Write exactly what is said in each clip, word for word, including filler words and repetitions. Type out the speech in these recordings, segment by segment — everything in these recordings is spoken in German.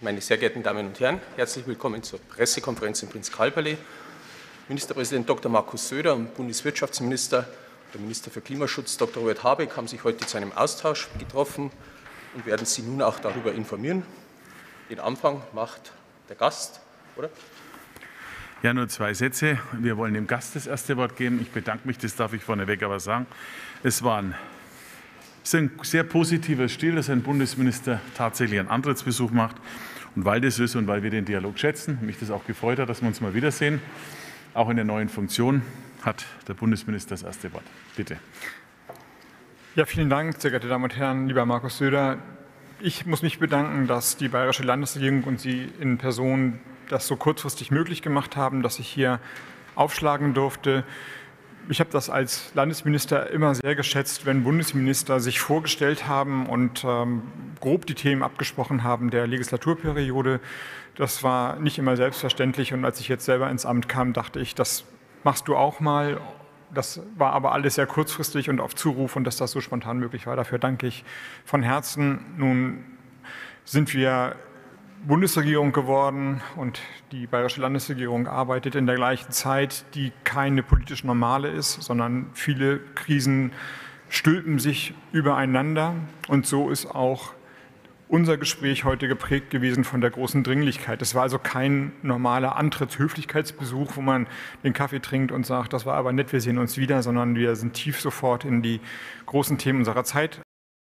Meine sehr geehrten Damen und Herren, herzlich willkommen zur Pressekonferenz im Prinz-Karl-Palais. Ministerpräsident Doktor Markus Söder und Bundeswirtschaftsminister, der Minister für Klimaschutz Doktor Robert Habeck haben sich heute zu einem Austausch getroffen und werden Sie nun auch darüber informieren. Den Anfang macht der Gast, oder? Ja, nur zwei Sätze. Wir wollen dem Gast das erste Wort geben. Ich bedanke mich, das darf ich vorneweg aber sagen. Es war ein, es ist ein sehr positiver Stil, dass ein Bundesminister tatsächlich einen Antrittsbesuch macht. Und weil das ist und weil wir den Dialog schätzen, mich das auch gefreut hat, dass wir uns mal wiedersehen, auch in der neuen Funktion, hat der Bundesminister das erste Wort. Bitte. Ja, vielen Dank, sehr geehrte Damen und Herren, lieber Markus Söder. Ich muss mich bedanken, dass die Bayerische Landesregierung und Sie in Person das so kurzfristig möglich gemacht haben, dass ich hier aufschlagen durfte. Ich habe das als Landesminister immer sehr geschätzt, wenn Bundesminister sich vorgestellt haben und ähm, grob die Themen abgesprochen haben der Legislaturperiode. Das war nicht immer selbstverständlich und als ich jetzt selber ins Amt kam, dachte ich, das machst du auch mal. Das war aber alles sehr kurzfristig und auf Zuruf und dass das so spontan möglich war. Dafür danke ich von Herzen. Nun sind wir Bundesregierung geworden und die Bayerische Landesregierung arbeitet in der gleichen Zeit, die keine politisch normale ist, sondern viele Krisen stülpen sich übereinander. Und so ist auch unser Gespräch heute geprägt gewesen von der großen Dringlichkeit. Es war also kein normaler Antrittshöflichkeitsbesuch, wo man den Kaffee trinkt und sagt, das war aber nett, wir sehen uns wieder, sondern wir sind tief sofort in die großen Themen unserer Zeit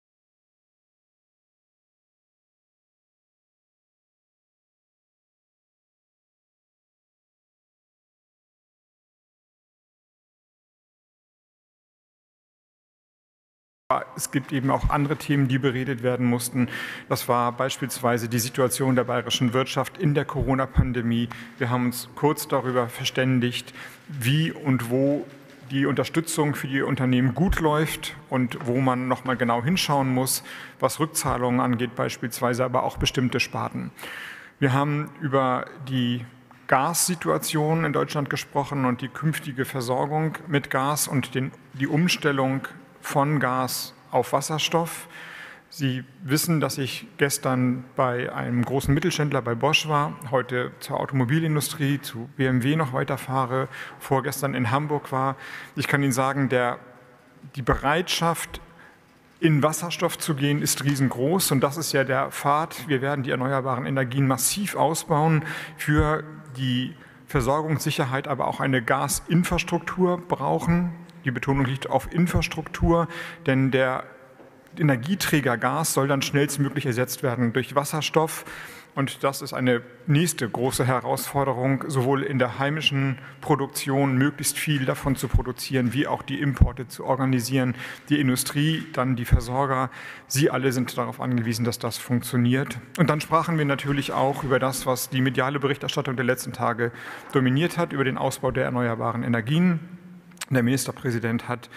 Es gibt eben auch andere Themen, die beredet werden mussten. Das war beispielsweise die Situation der bayerischen Wirtschaft in der Corona-Pandemie. Wir haben uns kurz darüber verständigt, wie und wo die Unterstützung für die Unternehmen gut läuft und wo man noch mal genau hinschauen muss, was Rückzahlungen angeht beispielsweise, aber auch bestimmte Sparten. Wir haben über die Gassituation in Deutschland gesprochen und die künftige Versorgung mit Gas und den, die Umstellung von Gas auf Wasserstoff. Sie wissen, dass ich gestern bei einem großen Mittelständler bei Bosch war, heute zur Automobilindustrie, zu B M W noch weiterfahre, vorgestern in Hamburg war. Ich kann Ihnen sagen, der, die Bereitschaft, in Wasserstoff zu gehen, ist riesengroß und das ist ja der Pfad. Wir werden die erneuerbaren Energien massiv ausbauen für die Versorgungssicherheit, aber auch eine Gasinfrastruktur brauchen. Die Betonung liegt auf Infrastruktur, denn der Energieträger Gas soll dann schnellstmöglich ersetzt werden durch Wasserstoff. Und das ist eine nächste große Herausforderung, sowohl in der heimischen Produktion möglichst viel davon zu produzieren, wie auch die Importe zu organisieren. Die Industrie, dann die Versorger, sie alle sind darauf angewiesen, dass das funktioniert. Und dann sprachen wir natürlich auch über das, was die mediale Berichterstattung der letzten Tage dominiert hat, über den Ausbau der erneuerbaren Energien. Der Ministerpräsident hat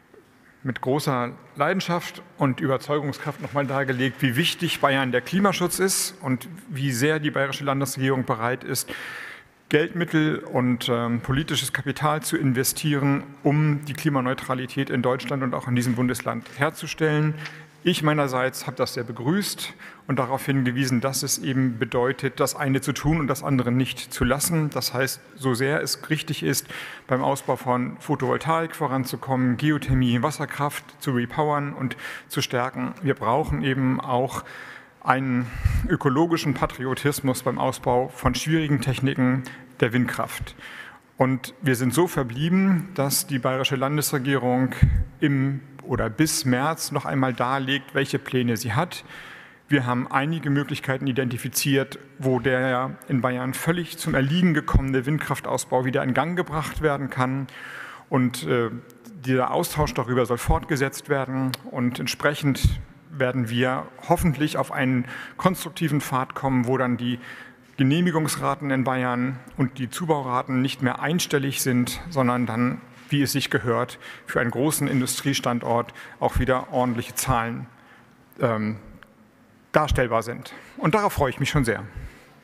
mit großer Leidenschaft und Überzeugungskraft nochmal dargelegt, wie wichtig Bayern der Klimaschutz ist und wie sehr die bayerische Landesregierung bereit ist, Geldmittel und ähm, politisches Kapital zu investieren, um die Klimaneutralität in Deutschland und auch in diesem Bundesland herzustellen. Ich meinerseits habe das sehr begrüßt und darauf hingewiesen, dass es eben bedeutet, das eine zu tun und das andere nicht zu lassen. Das heißt, so sehr es richtig ist, beim Ausbau von Photovoltaik voranzukommen, Geothermie, Wasserkraft zu repowern und zu stärken. Wir brauchen eben auch einen ökologischen Patriotismus beim Ausbau von schwierigen Techniken der Windkraft. Und wir sind so verblieben, dass die bayerische Landesregierung im oder bis März noch einmal darlegt, welche Pläne sie hat. Wir haben einige Möglichkeiten identifiziert, wo der in Bayern völlig zum Erliegen gekommene Windkraftausbau wieder in Gang gebracht werden kann. Und äh, dieser Austausch darüber soll fortgesetzt werden. Und entsprechend werden wir hoffentlich auf einen konstruktiven Pfad kommen, wo dann die Genehmigungsraten in Bayern und die Zubauraten nicht mehr einstellig sind, sondern dann, wie es sich gehört, für einen großen Industriestandort auch wieder ordentliche Zahlen ähm, darstellbar sind. Und darauf freue ich mich schon sehr.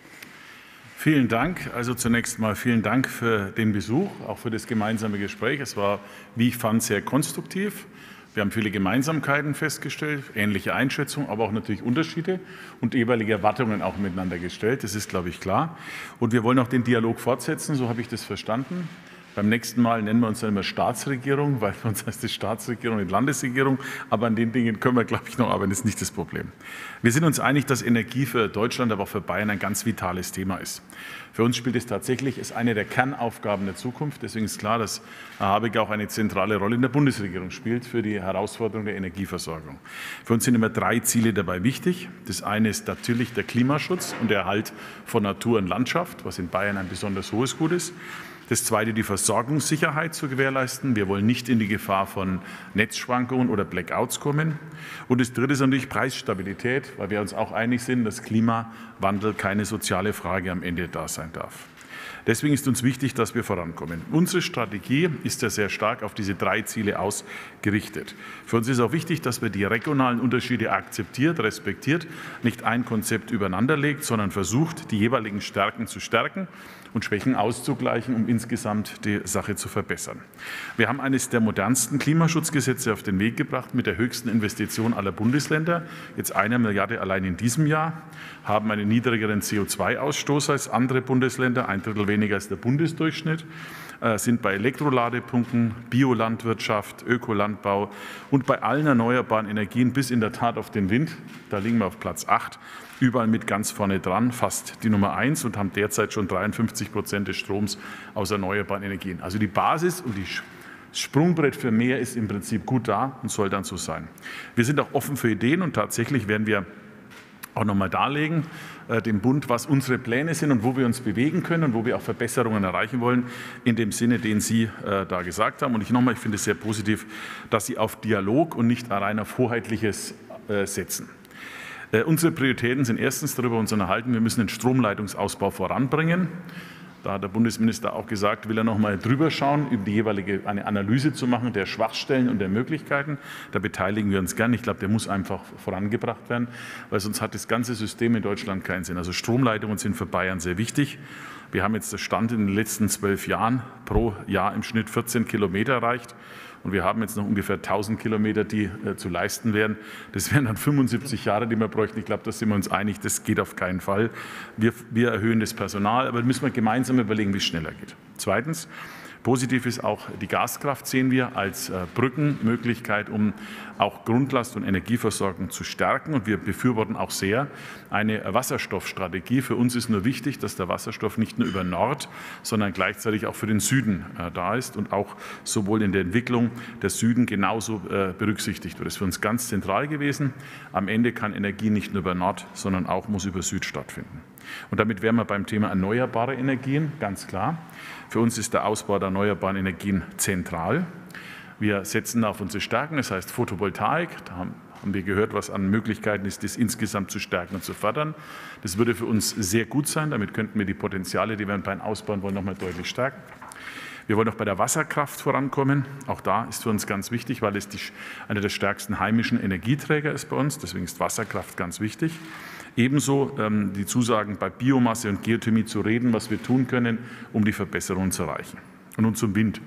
Vielen Dank. Also zunächst mal vielen Dank für den Besuch, auch für das gemeinsame Gespräch. Es war, wie ich fand, sehr konstruktiv. Wir haben viele Gemeinsamkeiten festgestellt, ähnliche Einschätzungen, aber auch natürlich Unterschiede und jeweilige Erwartungen auch miteinander gestellt. Das ist, glaube ich, klar. Und wir wollen auch den Dialog fortsetzen, so habe ich das verstanden. Beim nächsten Mal nennen wir uns dann immer Staatsregierung, weil für uns heißt es Staatsregierung, nicht Landesregierung. Aber an den Dingen können wir, glaube ich, noch arbeiten. Das ist nicht das Problem. Wir sind uns einig, dass Energie für Deutschland, aber auch für Bayern ein ganz vitales Thema ist. Für uns spielt es tatsächlich, ist eine der Kernaufgaben der Zukunft. Deswegen ist klar, dass Herr Habeck auch eine zentrale Rolle in der Bundesregierung spielt für die Herausforderung der Energieversorgung. Für uns sind immer drei Ziele dabei wichtig. Das eine ist natürlich der Klimaschutz und der Erhalt von Natur und Landschaft, was in Bayern ein besonders hohes Gut ist. Das Zweite, die Versorgungssicherheit zu gewährleisten. Wir wollen nicht in die Gefahr von Netzschwankungen oder Blackouts kommen. Und das Dritte ist natürlich Preisstabilität, weil wir uns auch einig sind, dass Klimawandel keine soziale Frage am Ende da sein darf. Deswegen ist uns wichtig, dass wir vorankommen. Unsere Strategie ist ja sehr stark auf diese drei Ziele ausgerichtet. Für uns ist auch wichtig, dass wir die regionalen Unterschiede akzeptiert, respektiert, nicht ein Konzept übereinander legt, sondern versucht, die jeweiligen Stärken zu stärken und Schwächen auszugleichen, um insgesamt die Sache zu verbessern. Wir haben eines der modernsten Klimaschutzgesetze auf den Weg gebracht, mit der höchsten Investition aller Bundesländer, jetzt eine Milliarde allein in diesem Jahr, haben einen niedrigeren C O zwei Ausstoß als andere Bundesländer, ein Drittel weniger als der Bundesdurchschnitt, sind bei Elektroladepunkten, Biolandwirtschaft, Ökolandbau und bei allen erneuerbaren Energien bis in der Tat auf den Wind, da liegen wir auf Platz acht, überall mit ganz vorne dran, fast die Nummer eins und haben derzeit schon dreiundfünfzig Prozent des Stroms aus erneuerbaren Energien. Also die Basis und die Sprungbrett für mehr ist im Prinzip gut da und soll dann so sein. Wir sind auch offen für Ideen und tatsächlich werden wir auch noch mal darlegen, äh, dem Bund, was unsere Pläne sind und wo wir uns bewegen können und wo wir auch Verbesserungen erreichen wollen, in dem Sinne, den Sie äh, da gesagt haben. Und ich nochmal, ich finde es sehr positiv, dass Sie auf Dialog und nicht rein auf Hoheitliches äh, setzen. Äh, unsere Prioritäten sind erstens, darüber uns unterhalten, wir müssen den Stromleitungsausbau voranbringen. Da hat der Bundesminister auch gesagt, will er noch mal drüber schauen, über die jeweilige eine Analyse zu machen der Schwachstellen und der Möglichkeiten. Da beteiligen wir uns gern. Ich glaube, der muss einfach vorangebracht werden, weil sonst hat das ganze System in Deutschland keinen Sinn. Also Stromleitungen sind für Bayern sehr wichtig. Wir haben jetzt den Stand in den letzten zwölf Jahren pro Jahr im Schnitt vierzehn Kilometer erreicht. Und wir haben jetzt noch ungefähr tausend Kilometer, die äh, zu leisten wären. Das wären dann fünfundsiebzig Jahre, die wir bräuchten. Ich glaube, da sind wir uns einig, das geht auf keinen Fall. Wir, wir erhöhen das Personal, aber müssen wir gemeinsam überlegen, wie es schneller geht. Zweitens, positiv ist auch die Gaskraft, sehen wir als äh, Brückenmöglichkeit, um auch Grundlast- und Energieversorgung zu stärken. Und wir befürworten auch sehr eine Wasserstoffstrategie. Für uns ist nur wichtig, dass der Wasserstoff nicht nur über Nord, sondern gleichzeitig auch für den Süden äh, da ist und auch sowohl in der Entwicklung der Süden genauso äh, berücksichtigt wird. Das ist für uns ganz zentral gewesen. Am Ende kann Energie nicht nur über Nord, sondern auch muss über Süd stattfinden. Und damit wären wir beim Thema erneuerbare Energien, ganz klar. Für uns ist der Ausbau der erneuerbaren Energien zentral. Wir setzen auf unsere Stärken, das heißt Photovoltaik. Da haben wir gehört, was an Möglichkeiten ist, das insgesamt zu stärken und zu fördern. Das würde für uns sehr gut sein. Damit könnten wir die Potenziale, die wir in Bayern ausbauen wollen, noch mal deutlich stärken. Wir wollen auch bei der Wasserkraft vorankommen. Auch da ist für uns ganz wichtig, weil es die, einer der stärksten heimischen Energieträger ist bei uns. Deswegen ist Wasserkraft ganz wichtig. Ebenso ähm, die Zusagen bei Biomasse und Geothermie zu reden, was wir tun können, um die Verbesserungen zu erreichen. Und nun zum Wind.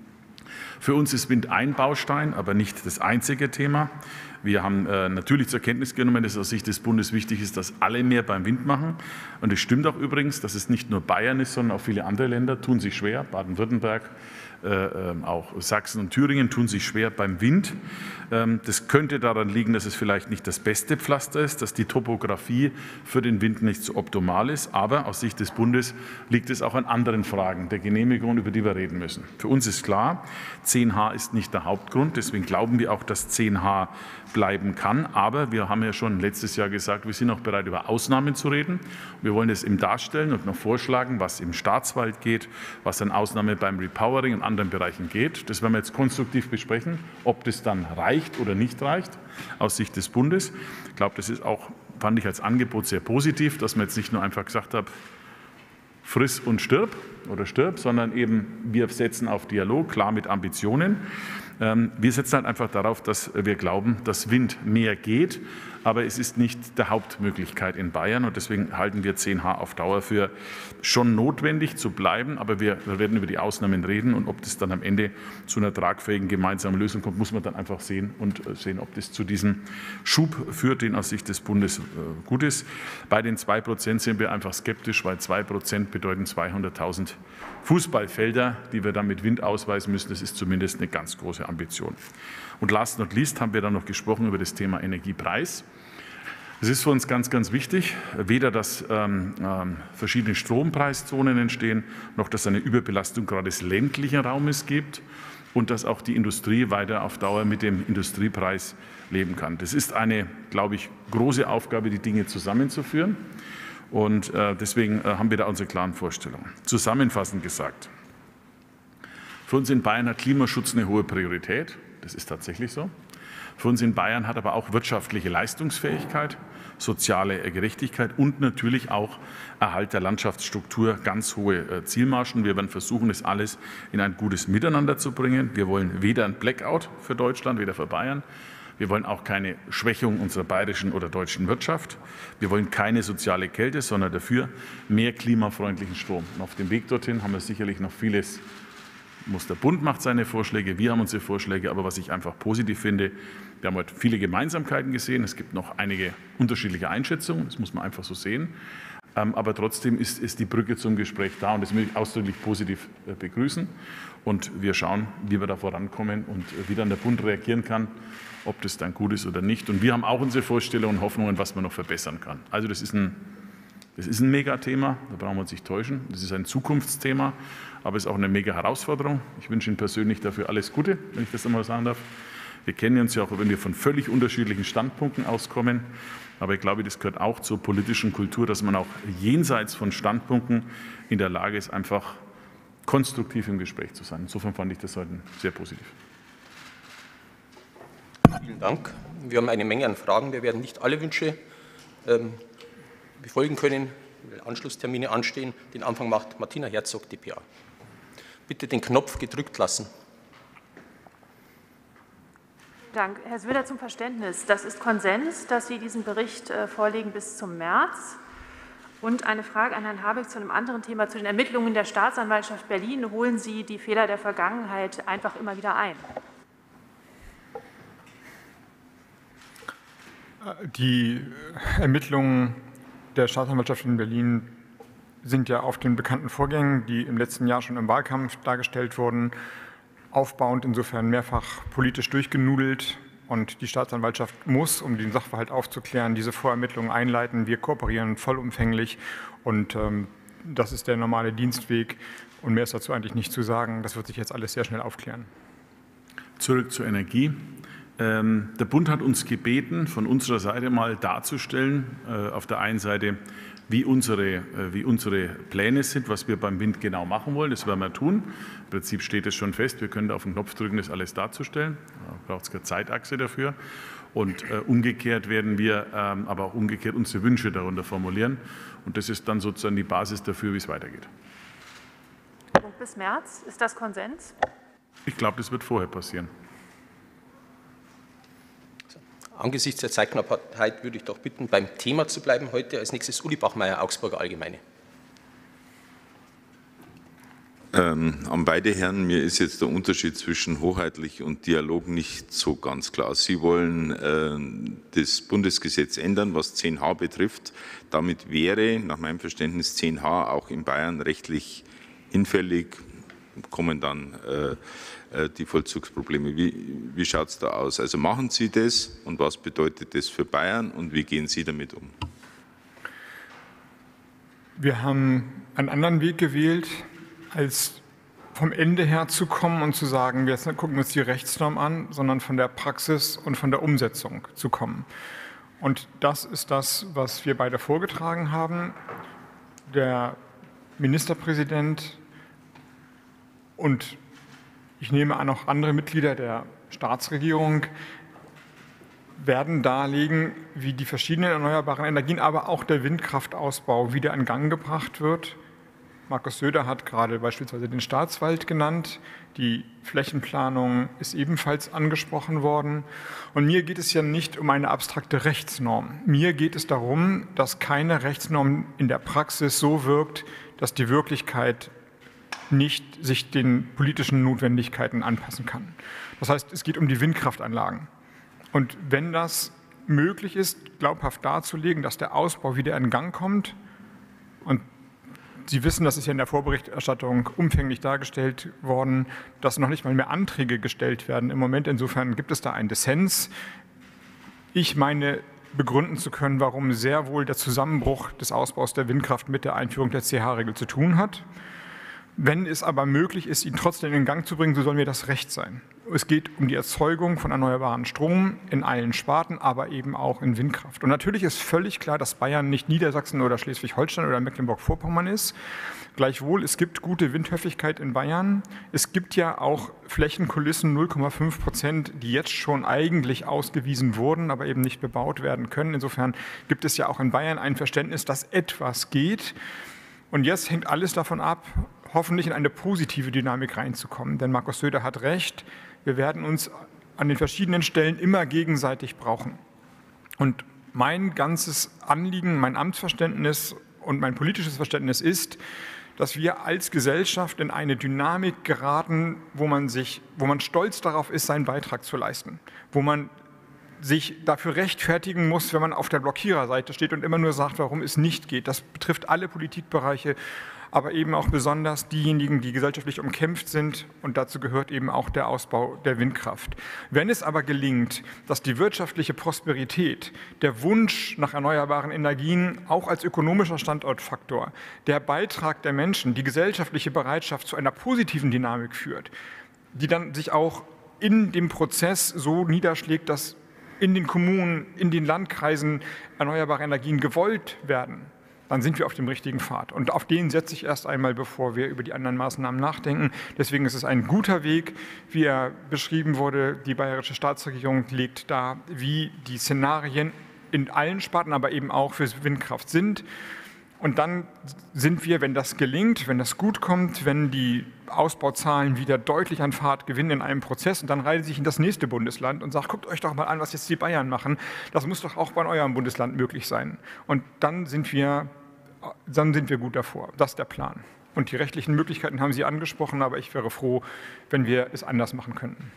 Für uns ist Wind ein Baustein, aber nicht das einzige Thema. Wir haben äh, natürlich zur Kenntnis genommen, dass aus Sicht des Bundes wichtig ist, dass alle mehr beim Wind machen. Und es stimmt auch übrigens, dass es nicht nur Bayern ist, sondern auch viele andere Länder tun sich schwer. Baden-Württemberg, äh, auch Sachsen und Thüringen tun sich schwer beim Wind. Ähm, das könnte daran liegen, dass es vielleicht nicht das beste Pflaster ist, dass die Topografie für den Wind nicht so optimal ist. Aber aus Sicht des Bundes liegt es auch an anderen Fragen der Genehmigung, über die wir reden müssen. Für uns ist klar, zehn H ist nicht der Hauptgrund. Deswegen glauben wir auch, dass zehn H bleiben kann. Aber wir haben ja schon letztes Jahr gesagt, wir sind auch bereit, über Ausnahmen zu reden. Wir wollen es ihm darstellen und noch vorschlagen, was im Staatswald geht, was an Ausnahme beim Repowering und anderen Bereichen geht. Das werden wir jetzt konstruktiv besprechen, ob das dann reicht oder nicht reicht aus Sicht des Bundes. Ich glaube, das ist auch, fand ich als Angebot sehr positiv, dass man jetzt nicht nur einfach gesagt hat, friss und stirb oder stirb, sondern eben wir setzen auf Dialog, klar mit Ambitionen. Wir setzen halt einfach darauf, dass wir glauben, dass Wind mehr geht, aber es ist nicht der Hauptmöglichkeit in Bayern und deswegen halten wir zehn H auf Dauer für schon notwendig zu bleiben, aber wir werden über die Ausnahmen reden und ob das dann am Ende zu einer tragfähigen gemeinsamen Lösung kommt, muss man dann einfach sehen und sehen, ob das zu diesem Schub führt, den aus Sicht des Bundes gut ist. Bei den zwei Prozent sind wir einfach skeptisch, weil zwei Prozent bedeuten zweihunderttausend Fußballfelder, die wir dann mit Wind ausweisen müssen. Das ist zumindest eine ganz große Ambition. Und last not least haben wir dann noch gesprochen über das Thema Energiepreis. Es ist für uns ganz, ganz wichtig, weder, dass ähm, ähm, verschiedene Strompreiszonen entstehen, noch dass es eine Überbelastung gerade des ländlichen Raumes gibt und dass auch die Industrie weiter auf Dauer mit dem Industriepreis leben kann. Das ist eine, glaube ich, große Aufgabe, die Dinge zusammenzuführen. Und äh, deswegen äh, haben wir da unsere klaren Vorstellungen. Zusammenfassend gesagt, für uns in Bayern hat Klimaschutz eine hohe Priorität. Das ist tatsächlich so. Für uns in Bayern hat aber auch wirtschaftliche Leistungsfähigkeit, soziale Gerechtigkeit und natürlich auch Erhalt der Landschaftsstruktur ganz hohe äh, Zielmargen. Wir werden versuchen, das alles in ein gutes Miteinander zu bringen. Wir wollen weder ein Blackout für Deutschland, weder für Bayern. Wir wollen auch keine Schwächung unserer bayerischen oder deutschen Wirtschaft. Wir wollen keine soziale Kälte, sondern dafür mehr klimafreundlichen Strom. Und auf dem Weg dorthin haben wir sicherlich noch vieles. Muss der Bund macht seine Vorschläge, wir haben unsere Vorschläge. Aber was ich einfach positiv finde, wir haben heute viele Gemeinsamkeiten gesehen. Es gibt noch einige unterschiedliche Einschätzungen, das muss man einfach so sehen. Aber trotzdem ist, ist die Brücke zum Gespräch da und das will ich ausdrücklich positiv begrüßen. Und wir schauen, wie wir da vorankommen und wie dann der Bund reagieren kann, ob das dann gut ist oder nicht. Und wir haben auch unsere Vorstellungen und Hoffnungen, was man noch verbessern kann. Also das ist ein, das ist ein Megathema, da brauchen wir uns nicht täuschen. Das ist ein Zukunftsthema, aber es ist auch eine Mega-Herausforderung. Ich wünsche Ihnen persönlich dafür alles Gute, wenn ich das einmal sagen darf. Wir kennen uns ja auch, wenn wir von völlig unterschiedlichen Standpunkten auskommen. Aber ich glaube, das gehört auch zur politischen Kultur, dass man auch jenseits von Standpunkten in der Lage ist, einfach konstruktiv im Gespräch zu sein. Insofern fand ich das heute sehr positiv. Vielen Dank. Wir haben eine Menge an Fragen. Wir werden nicht alle Wünsche ähm, befolgen können, weil Anschlusstermine anstehen. Den Anfang macht Martina Herzog, D P A. Bitte den Knopf gedrückt lassen. Dank. Herr Söder, zum Verständnis. Das ist Konsens, dass Sie diesen Bericht äh, vorlegen bis zum März. Und eine Frage an Herrn Habeck zu einem anderen Thema, zu den Ermittlungen der Staatsanwaltschaft Berlin. Holen Sie die Fehler der Vergangenheit einfach immer wieder ein? Die Ermittlungen der Staatsanwaltschaft in Berlin sind ja auf den bekannten Vorgängen, die im letzten Jahr schon im Wahlkampf dargestellt wurden, aufbauend, insofern mehrfach politisch durchgenudelt. Und die Staatsanwaltschaft muss, um den Sachverhalt aufzuklären, diese Vorermittlungen einleiten. Wir kooperieren vollumfänglich und ähm, das ist der normale Dienstweg. Und mehr ist dazu eigentlich nicht zu sagen. Das wird sich jetzt alles sehr schnell aufklären. Zurück zur Energie. Ähm, der Bund hat uns gebeten, von unserer Seite mal darzustellen, äh, auf der einen Seite, wie unsere, äh, wie unsere Pläne sind, was wir beim Wind genau machen wollen. Das werden wir tun. Im Prinzip steht es schon fest. Wir können da auf den Knopf drücken, das alles darzustellen. Da braucht es keine Zeitachse dafür. Und äh, umgekehrt werden wir ähm, aber auch umgekehrt unsere Wünsche darunter formulieren. Und das ist dann sozusagen die Basis dafür, wie es weitergeht. Bis März, ist das Konsens? Ich glaube, das wird vorher passieren. Angesichts der Zeitknappheit würde ich doch bitten, beim Thema zu bleiben. Heute als nächstes Uli Bachmeier, Augsburger Allgemeine. Ähm, an beide Herren, mir ist jetzt der Unterschied zwischen hoheitlich und Dialog nicht so ganz klar. Sie wollen äh, das Bundesgesetz ändern, was zehn H betrifft. Damit wäre nach meinem Verständnis zehn H auch in Bayern rechtlich hinfällig, kommen dann äh, die Vollzugsprobleme. Wie, wie schaut es da aus? Also machen Sie das und was bedeutet das für Bayern und wie gehen Sie damit um? Wir haben einen anderen Weg gewählt, als vom Ende her zu kommen und zu sagen, wir gucken uns die Rechtsnorm an, sondern von der Praxis und von der Umsetzung zu kommen. Und das ist das, was wir beide vorgetragen haben. Der Ministerpräsident und ich nehme an, auch andere Mitglieder der Staatsregierung werden darlegen, wie die verschiedenen erneuerbaren Energien, aber auch der Windkraftausbau wieder in Gang gebracht wird, Markus Söder hat gerade beispielsweise den Staatswald genannt. Die Flächenplanung ist ebenfalls angesprochen worden. Und mir geht es ja nicht um eine abstrakte Rechtsnorm. Mir geht es darum, dass keine Rechtsnorm in der Praxis so wirkt, dass die Wirklichkeit nicht sich den politischen Notwendigkeiten anpassen kann. Das heißt, es geht um die Windkraftanlagen. Und wenn das möglich ist, glaubhaft darzulegen, dass der Ausbau wieder in Gang kommt, und Sie wissen, das ist ja in der Vorberichterstattung umfänglich dargestellt worden, dass noch nicht mal mehr Anträge gestellt werden im Moment. Insofern gibt es da einen Dissens. Ich meine, begründen zu können, warum sehr wohl der Zusammenbruch des Ausbaus der Windkraft mit der Einführung der C H-Regel zu tun hat. Wenn es aber möglich ist, ihn trotzdem in Gang zu bringen, so soll mir das recht sein. Es geht um die Erzeugung von erneuerbaren Strom in allen Sparten, aber eben auch in Windkraft. Und natürlich ist völlig klar, dass Bayern nicht Niedersachsen oder Schleswig-Holstein oder Mecklenburg-Vorpommern ist. Gleichwohl, es gibt gute Windhöfigkeit in Bayern. Es gibt ja auch Flächenkulissen null Komma fünf Prozent, die jetzt schon eigentlich ausgewiesen wurden, aber eben nicht bebaut werden können. Insofern gibt es ja auch in Bayern ein Verständnis, dass etwas geht. Und jetzt hängt alles davon ab, hoffentlich in eine positive Dynamik reinzukommen. Denn Markus Söder hat recht, wir werden uns an den verschiedenen Stellen immer gegenseitig brauchen. Und mein ganzes Anliegen, mein Amtsverständnis und mein politisches Verständnis ist, dass wir als Gesellschaft in eine Dynamik geraten, wo man sich, wo man stolz darauf ist, seinen Beitrag zu leisten, wo man sich dafür rechtfertigen muss, wenn man auf der Blockiererseite steht und immer nur sagt, warum es nicht geht. Das betrifft alle Politikbereiche, aber eben auch besonders diejenigen, die gesellschaftlich umkämpft sind, und dazu gehört eben auch der Ausbau der Windkraft. Wenn es aber gelingt, dass die wirtschaftliche Prosperität, der Wunsch nach erneuerbaren Energien auch als ökonomischer Standortfaktor, der Beitrag der Menschen, die gesellschaftliche Bereitschaft zu einer positiven Dynamik führt, die dann sich auch in dem Prozess so niederschlägt, dass in den Kommunen, in den Landkreisen erneuerbare Energien gewollt werden, dann sind wir auf dem richtigen Pfad. Und auf den setze ich erst einmal, bevor wir über die anderen Maßnahmen nachdenken. Deswegen ist es ein guter Weg, wie er beschrieben wurde. Die bayerische Staatsregierung legt dar, wie die Szenarien in allen Sparten, aber eben auch für Windkraft sind. Und dann sind wir, wenn das gelingt, wenn das gut kommt, wenn die Ausbauzahlen wieder deutlich an Fahrt gewinnen in einem Prozess, und dann reise ich in das nächste Bundesland und sage, guckt euch doch mal an, was jetzt die Bayern machen. Das muss doch auch bei eurem Bundesland möglich sein. Und dann sind wir, dann sind wir gut davor. Das ist der Plan. Und die rechtlichen Möglichkeiten haben Sie angesprochen, aber ich wäre froh, wenn wir es anders machen könnten.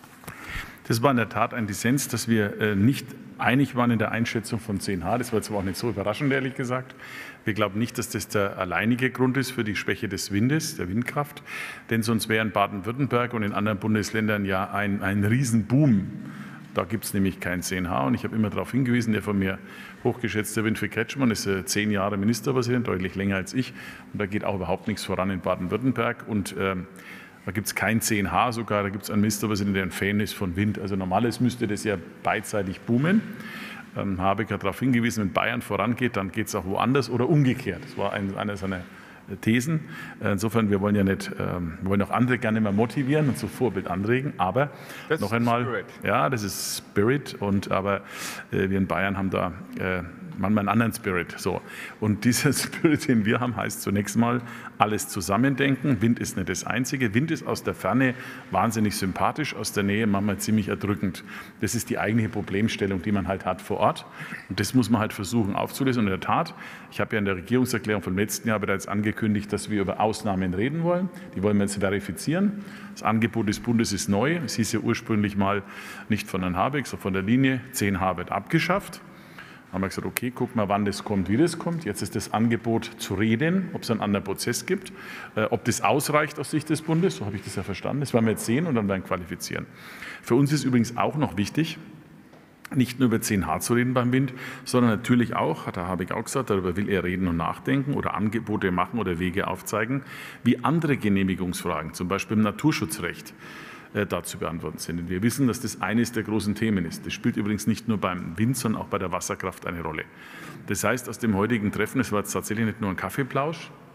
Das war in der Tat ein Dissens, dass wir nicht einig waren in der Einschätzung von zehn H. Das war zwar auch nicht so überraschend, ehrlich gesagt. Wir glauben nicht, dass das der alleinige Grund ist für die Schwäche des Windes, der Windkraft. Denn sonst wäre in Baden-Württemberg und in anderen Bundesländern ja ein, ein Riesenboom. Da gibt es nämlich kein zehn H. Und ich habe immer darauf hingewiesen, der von mir hochgeschätzte Winfried Kretschmann ist äh, zehn Jahre Ministerpräsident, deutlich länger als ich. Und da geht auch überhaupt nichts voran in Baden-Württemberg. Und ähm, da gibt es kein zehn H sogar, da gibt es einen Ministerpräsidenten, der ein Fan ist von Wind. Also normalerweise müsste das ja beidseitig boomen. Ähm, Habeck hat darauf hingewiesen, wenn Bayern vorangeht, dann geht es auch woanders oder umgekehrt. Das war ein, eine seiner Thesen. Insofern, wir wollen ja nicht, ähm, wir wollen auch andere gerne mal motivieren und zu Vorbild anregen, aber das noch einmal, Spirit. Ja, das ist Spirit, und aber äh, wir in Bayern haben da äh, manchmal einen anderen Spirit. So. Und dieser Spirit, den wir haben, heißt zunächst mal alles zusammendenken. Wind ist nicht das Einzige. Wind ist aus der Ferne wahnsinnig sympathisch, aus der Nähe manchmal ziemlich erdrückend. Das ist die eigentliche Problemstellung, die man halt hat vor Ort. Und das muss man halt versuchen aufzulösen. Und in der Tat, ich habe ja in der Regierungserklärung vom letzten Jahr bereits angekündigt, dass wir über Ausnahmen reden wollen. Die wollen wir jetzt verifizieren. Das Angebot des Bundes ist neu. Es hieß ja ursprünglich mal nicht von Herrn Habeck, sondern von der Linie, zehn H wird abgeschafft. Haben wir gesagt, okay, guck mal, wann das kommt, wie das kommt. Jetzt ist das Angebot zu reden, ob es einen anderen Prozess gibt, äh, ob das ausreicht aus Sicht des Bundes, so habe ich das ja verstanden. Das werden wir jetzt sehen und dann werden wir qualifizieren. Für uns ist übrigens auch noch wichtig, nicht nur über zehn H zu reden beim Wind, sondern natürlich auch, hat Herr Habeck auch gesagt, darüber will er reden und nachdenken oder Angebote machen oder Wege aufzeigen, wie andere Genehmigungsfragen, zum Beispiel im Naturschutzrecht, da zu beantworten sind. Und wir wissen, dass das eines der großen Themen ist. Das spielt übrigens nicht nur beim Wind, sondern auch bei der Wasserkraft eine Rolle. Das heißt, aus dem heutigen Treffen, es war jetzt tatsächlich nicht nur ein Kaffeeplausch,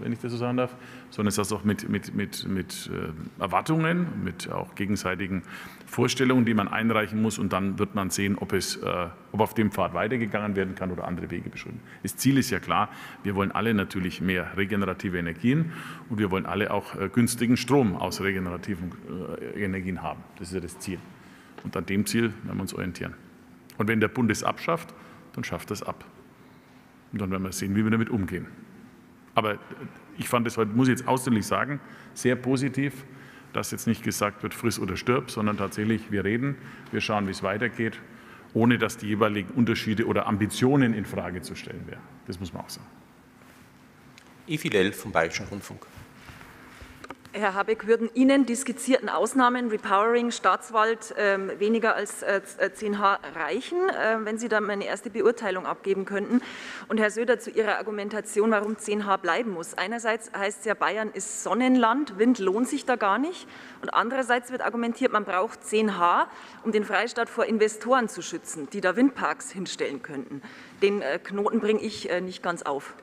wenn ich das so sagen darf, sondern es ist auch mit, mit, mit, mit Erwartungen, mit auch gegenseitigen Vorstellungen, die man einreichen muss. Und dann wird man sehen, ob, es, ob auf dem Pfad weitergegangen werden kann oder andere Wege beschritten. Das Ziel ist ja klar, wir wollen alle natürlich mehr regenerative Energien und wir wollen alle auch günstigen Strom aus regenerativen Energien haben. Das ist ja das Ziel. Und an dem Ziel werden wir uns orientieren. Und wenn der Bund es abschafft, dann schafft es ab. Und dann werden wir sehen, wie wir damit umgehen. Aber ich fand es heute, muss ich jetzt ausdrücklich sagen, sehr positiv, dass jetzt nicht gesagt wird, friss oder stirb, sondern tatsächlich, wir reden, wir schauen, wie es weitergeht, ohne dass die jeweiligen Unterschiede oder Ambitionen in Frage zu stellen wären. Das muss man auch sagen. Evi Lell vom Bayerischen Rundfunk. Herr Habeck, würden Ihnen die skizzierten Ausnahmen, Repowering, Staatswald, äh, weniger als äh, zehn H reichen, äh, wenn Sie da mal eine erste Beurteilung abgeben könnten? Und Herr Söder, zu Ihrer Argumentation, warum zehn H bleiben muss. Einerseits heißt es ja, Bayern ist Sonnenland, Wind lohnt sich da gar nicht. Und andererseits wird argumentiert, man braucht zehn H, um den Freistaat vor Investoren zu schützen, die da Windparks hinstellen könnten. Den äh, Knoten bringe ich äh, nicht ganz auf.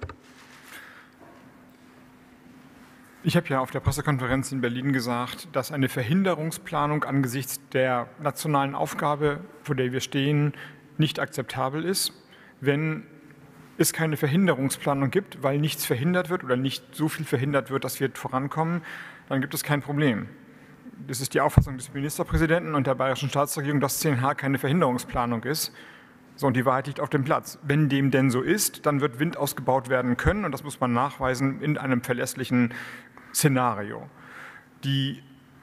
Ich habe ja auf der Pressekonferenz in Berlin gesagt, dass eine Verhinderungsplanung angesichts der nationalen Aufgabe, vor der wir stehen, nicht akzeptabel ist. Wenn es keine Verhinderungsplanung gibt, weil nichts verhindert wird oder nicht so viel verhindert wird, dass wir vorankommen, dann gibt es kein Problem. Das ist die Auffassung des Ministerpräsidenten und der bayerischen Staatsregierung, dass zehn H keine Verhinderungsplanung ist. So, und die Wahrheit liegt auf dem Platz. Wenn dem denn so ist, dann wird Wind ausgebaut werden können und das muss man nachweisen in einem verlässlichen Szenario. Die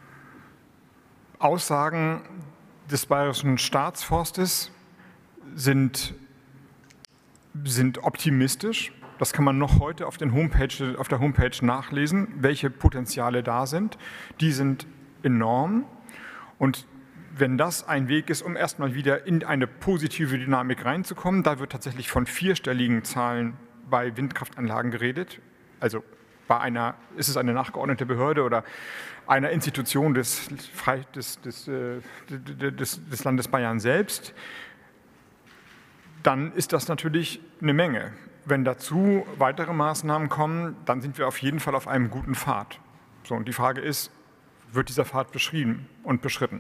Aussagen des Bayerischen Staatsforstes sind, sind optimistisch. Das kann man noch heute auf, den Homepage, auf der Homepage nachlesen, welche Potenziale da sind. Die sind enorm. Und wenn das ein Weg ist, um erstmal wieder in eine positive Dynamik reinzukommen, da wird tatsächlich von vierstelligen Zahlen bei Windkraftanlagen geredet. Also bei einer, ist es eine nachgeordnete Behörde oder einer Institution des, des, des, des, des Landes Bayern selbst, dann ist das natürlich eine Menge. Wenn dazu weitere Maßnahmen kommen, dann sind wir auf jeden Fall auf einem guten Pfad. So, und die Frage ist, wird dieser Pfad beschrieben und beschritten?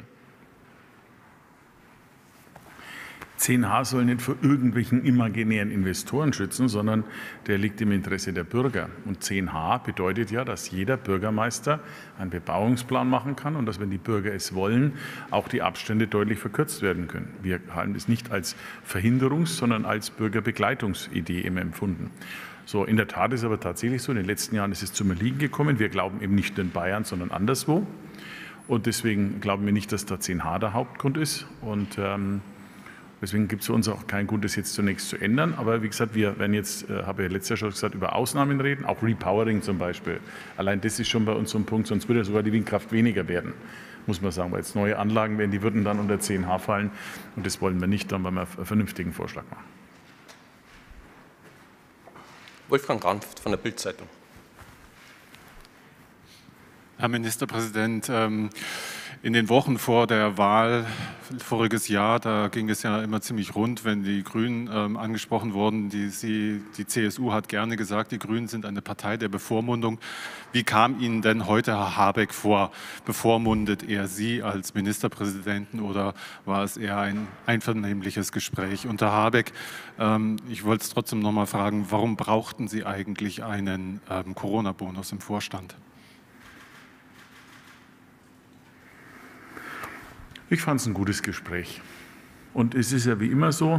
zehn H soll nicht vor irgendwelchen imaginären Investoren schützen, sondern der liegt im Interesse der Bürger. Und zehn H bedeutet ja, dass jeder Bürgermeister einen Bebauungsplan machen kann und dass, wenn die Bürger es wollen, auch die Abstände deutlich verkürzt werden können. Wir halten es nicht als Verhinderungs-, sondern als Bürgerbegleitungsidee immer empfunden. So, in der Tat ist aber tatsächlich so, in den letzten Jahren ist es zum Erliegen gekommen. Wir glauben eben nicht in Bayern, sondern anderswo. Und deswegen glauben wir nicht, dass da zehn H der Hauptgrund ist. Und ähm, deswegen gibt es für uns auch kein Grund, das jetzt zunächst zu ändern. Aber wie gesagt, wir werden jetzt, äh, habe ich letztes Jahr schon gesagt, über Ausnahmen reden, auch Repowering zum Beispiel. Allein das ist schon bei uns so ein Punkt, sonst würde ja sogar die Windkraft weniger werden, muss man sagen. Weil jetzt neue Anlagen werden, die würden dann unter zehn H fallen. Und das wollen wir nicht, dann wollen wir einen vernünftigen Vorschlag machen. Wolfgang Ranft von der Bild-Zeitung. Herr Ministerpräsident, in den Wochen vor der Wahl voriges Jahr, da ging es ja immer ziemlich rund, wenn die Grünen angesprochen wurden. Die, Sie, die C S U hat gerne gesagt, die Grünen sind eine Partei der Bevormundung. Wie kam Ihnen denn heute Herr Habeck vor? Bevormundet er Sie als Ministerpräsidenten oder war es eher ein einvernehmliches Gespräch? Und Herr Habeck, ich wollte es trotzdem noch mal fragen, warum brauchten Sie eigentlich einen Corona-Bonus im Vorstand? Ich fand es ein gutes Gespräch. Und es ist ja wie immer so,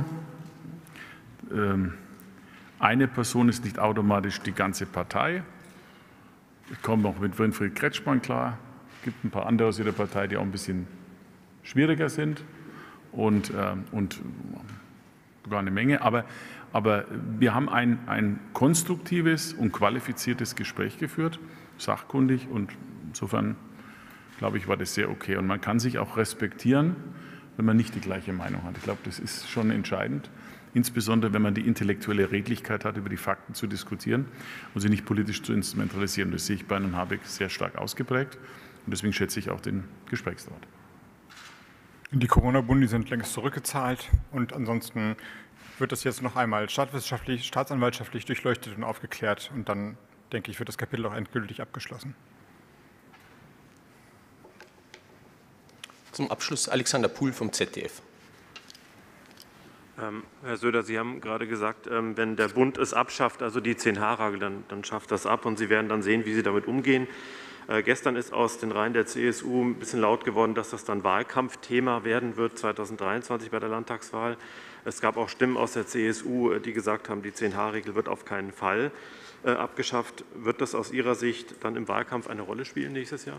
eine Person ist nicht automatisch die ganze Partei. Ich komme auch mit Winfried Kretschmann klar. Es gibt ein paar andere aus Ihrer Partei, die auch ein bisschen schwieriger sind und, und sogar eine Menge. Aber, aber wir haben ein, ein konstruktives und qualifiziertes Gespräch geführt, sachkundig, und insofern glaube ich, war das sehr okay. Und man kann sich auch respektieren, wenn man nicht die gleiche Meinung hat. Ich glaube, das ist schon entscheidend, insbesondere wenn man die intellektuelle Redlichkeit hat, über die Fakten zu diskutieren und sie nicht politisch zu instrumentalisieren. Das sehe ich bei Herrn Habeck sehr stark ausgeprägt und deswegen schätze ich auch den Gesprächsrat. Die Corona-Bundi sind längst zurückgezahlt und ansonsten wird das jetzt noch einmal staatswissenschaftlich, staatsanwaltschaftlich durchleuchtet und aufgeklärt und dann denke ich, wird das Kapitel auch endgültig abgeschlossen. Zum Abschluss Alexander Puhl vom Z D F. Ähm, Herr Söder, Sie haben gerade gesagt, ähm, wenn der Bund es abschafft, also die zehn H-Regel, dann, dann schafft das ab und Sie werden dann sehen, wie Sie damit umgehen. Äh, gestern ist aus den Reihen der C S U ein bisschen laut geworden, dass das dann Wahlkampfthema werden wird zweitausenddreiundzwanzig bei der Landtagswahl. Es gab auch Stimmen aus der C S U, die gesagt haben, die zehn H-Regel wird auf keinen Fall äh, abgeschafft. Wird das aus Ihrer Sicht dann im Wahlkampf eine Rolle spielen nächstes Jahr?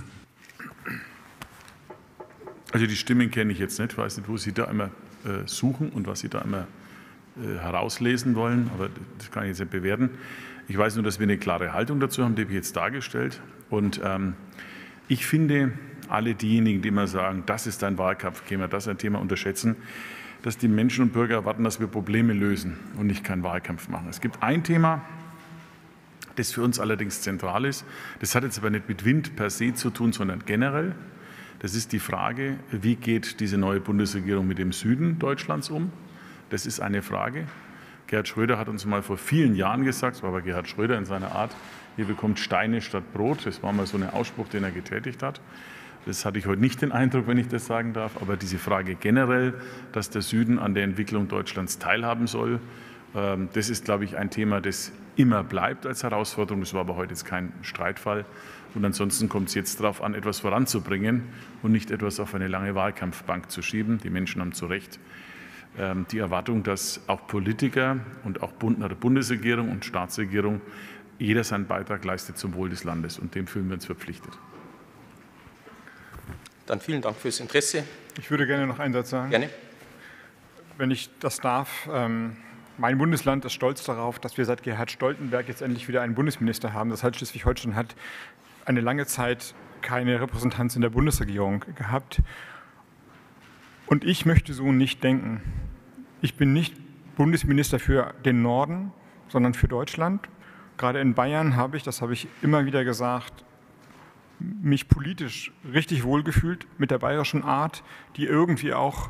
Also die Stimmen kenne ich jetzt nicht, ich weiß nicht, wo Sie da immer äh, suchen und was Sie da immer äh, herauslesen wollen, aber das kann ich jetzt nicht bewerten. Ich weiß nur, dass wir eine klare Haltung dazu haben, die habe ich jetzt dargestellt. Und ähm, ich finde, alle diejenigen, die immer sagen, das ist ein Wahlkampfthema, das ist ein Thema, unterschätzen, dass die Menschen und Bürger erwarten, dass wir Probleme lösen und nicht keinen Wahlkampf machen. Es gibt ein Thema, das für uns allerdings zentral ist. Das hat jetzt aber nicht mit Wind per se zu tun, sondern generell. Das ist die Frage, wie geht diese neue Bundesregierung mit dem Süden Deutschlands um? Das ist eine Frage. Gerhard Schröder hat uns mal vor vielen Jahren gesagt, das war aber Gerhard Schröder in seiner Art, ihr bekommt Steine statt Brot. Das war mal so ein Ausspruch, den er getätigt hat. Das hatte ich heute nicht den Eindruck, wenn ich das sagen darf. Aber diese Frage generell, dass der Süden an der Entwicklung Deutschlands teilhaben soll, das ist, glaube ich, ein Thema, das immer bleibt als Herausforderung. Das war aber heute jetzt kein Streitfall. Und ansonsten kommt es jetzt darauf an, etwas voranzubringen und nicht etwas auf eine lange Wahlkampfbank zu schieben. Die Menschen haben zu Recht die Erwartung, dass auch Politiker und auch Bundesregierung und Staatsregierung jeder seinen Beitrag leistet zum Wohl des Landes. Und dem fühlen wir uns verpflichtet. Dann vielen Dank fürs Interesse. Ich würde gerne noch einen Satz sagen. Gerne. Wenn ich das darf. Ähm Mein Bundesland ist stolz darauf, dass wir seit Gerhard Stoltenberg jetzt endlich wieder einen Bundesminister haben. Das heißt, Schleswig-Holstein hat eine lange Zeit keine Repräsentanz in der Bundesregierung gehabt. Und ich möchte so nicht denken. Ich bin nicht Bundesminister für den Norden, sondern für Deutschland. Gerade in Bayern habe ich, das habe ich immer wieder gesagt, mich politisch richtig wohlgefühlt mit der bayerischen Art, die irgendwie auch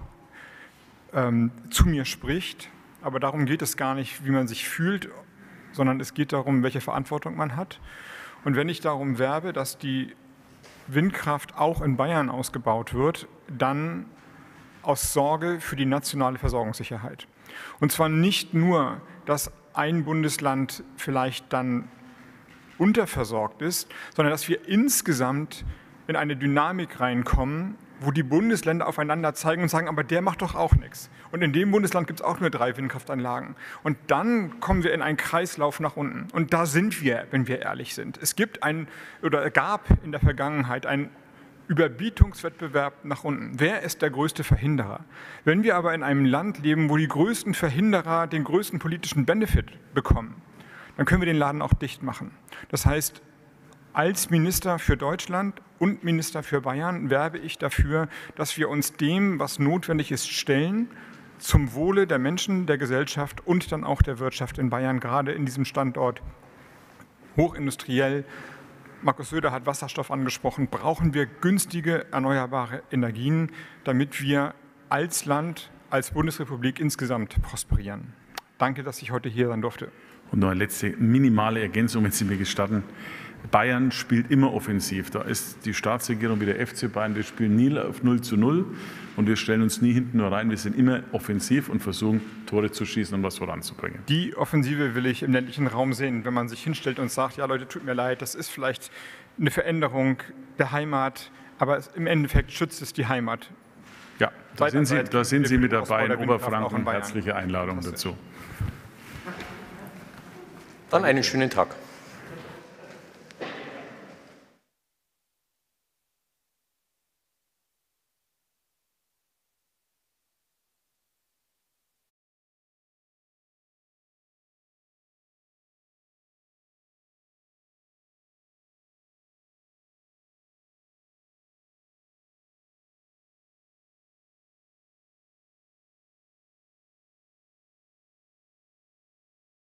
ähm, zu mir spricht. Aber darum geht es gar nicht, wie man sich fühlt, sondern es geht darum, welche Verantwortung man hat. Und wenn ich darum werbe, dass die Windkraft auch in Bayern ausgebaut wird, dann aus Sorge für die nationale Versorgungssicherheit. Und zwar nicht nur, dass ein Bundesland vielleicht dann unterversorgt ist, sondern dass wir insgesamt in eine Dynamik reinkommen, wo die Bundesländer aufeinander zeigen und sagen, aber der macht doch auch nichts. Und in dem Bundesland gibt es auch nur drei Windkraftanlagen. Und dann kommen wir in einen Kreislauf nach unten. Und da sind wir, wenn wir ehrlich sind. Es gibt ein, oder gab in der Vergangenheit einen Überbietungswettbewerb nach unten. Wer ist der größte Verhinderer? Wenn wir aber in einem Land leben, wo die größten Verhinderer den größten politischen Benefit bekommen, dann können wir den Laden auch dicht machen. Das heißt, als Minister für Deutschland und Minister für Bayern werbe ich dafür, dass wir uns dem, was notwendig ist, stellen, zum Wohle der Menschen, der Gesellschaft und dann auch der Wirtschaft in Bayern, gerade in diesem Standort hochindustriell. Markus Söder hat Wasserstoff angesprochen, brauchen wir günstige erneuerbare Energien, damit wir als Land, als Bundesrepublik insgesamt prosperieren. Danke, dass ich heute hier sein durfte. Und noch eine letzte minimale Ergänzung, wenn Sie mir gestatten. Bayern spielt immer offensiv. Da ist die Staatsregierung wie der F C Bayern, wir spielen nie auf null zu null und wir stellen uns nie hinten nur rein. Wir sind immer offensiv und versuchen, Tore zu schießen und was voranzubringen. Die Offensive will ich im ländlichen Raum sehen, wenn man sich hinstellt und sagt, ja Leute, tut mir leid, das ist vielleicht eine Veränderung der Heimat, aber im Endeffekt schützt es die Heimat. Ja, da sind Sie, da sind Sie mit dabei in Oberfranken. Herzliche Einladung dazu. Dann einen schönen Tag.